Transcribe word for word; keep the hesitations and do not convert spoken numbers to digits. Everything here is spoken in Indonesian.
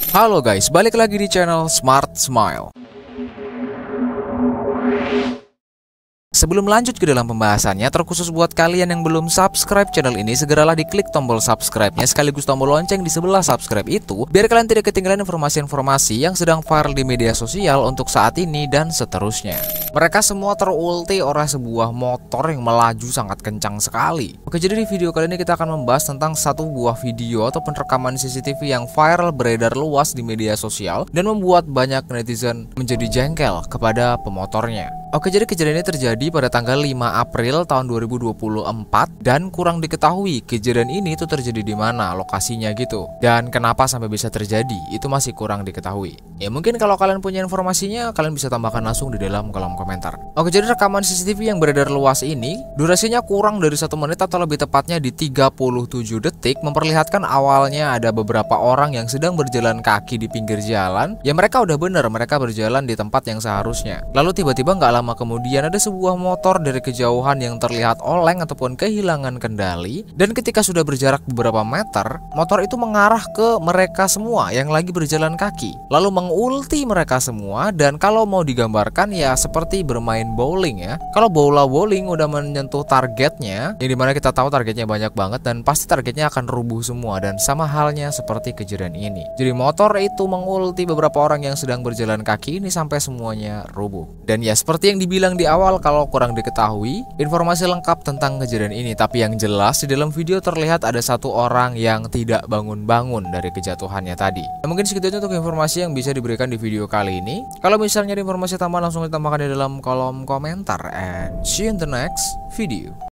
Halo guys, balik lagi di channel Smart Smile. Sebelum lanjut ke dalam pembahasannya, terkhusus buat kalian yang belum subscribe channel ini, segeralah diklik tombol subscribe-nya sekaligus tombol lonceng di sebelah subscribe itu, biar kalian tidak ketinggalan informasi-informasi yang sedang viral di media sosial untuk saat ini dan seterusnya. Mereka semua terulti oleh sebuah motor yang melaju sangat kencang sekali. Oke, jadi di video kali ini kita akan membahas tentang satu buah video ataupun rekaman C C T V yang viral beredar luas di media sosial dan membuat banyak netizen menjadi jengkel kepada pemotornya. Oke, jadi kejadian ini terjadi pada tanggal lima April tahun dua ribu dua puluh empat dan kurang diketahui kejadian ini itu terjadi di mana lokasinya gitu. Dan kenapa sampai bisa terjadi itu masih kurang diketahui. Ya mungkin kalau kalian punya informasinya kalian bisa tambahkan langsung di dalam kolom komentar. Oke, jadi rekaman C C T V yang beredar luas ini durasinya kurang dari satu menit atau lebih tepatnya di tiga puluh tujuh detik, memperlihatkan awalnya ada beberapa orang yang sedang berjalan kaki di pinggir jalan. Ya mereka udah bener, mereka berjalan di tempat yang seharusnya. Lalu tiba-tiba nggak lama kemudian ada sebuah motor dari kejauhan yang terlihat oleng ataupun kehilangan kendali, dan ketika sudah berjarak beberapa meter, motor itu mengarah ke mereka semua yang lagi berjalan kaki, lalu mengulti mereka semua. Dan kalau mau digambarkan ya seperti bermain bowling ya. Kalau bola bowling udah menyentuh targetnya, yang dimana kita tahu targetnya banyak banget dan pasti targetnya akan rubuh semua, dan sama halnya seperti kejadian ini. Jadi motor itu mengulti beberapa orang yang sedang berjalan kaki ini sampai semuanya rubuh. Dan ya seperti yang dibilang di awal, kalau kurang diketahui informasi lengkap tentang kejadian ini, tapi yang jelas di dalam video terlihat ada satu orang yang tidak bangun-bangun dari kejatuhannya tadi. Nah, mungkin segitu aja untuk informasi yang bisa diberikan di video kali ini. Kalau misalnya ada informasi tambahan langsung ditambahkan di dalam kolom komentar, and see you in the next video.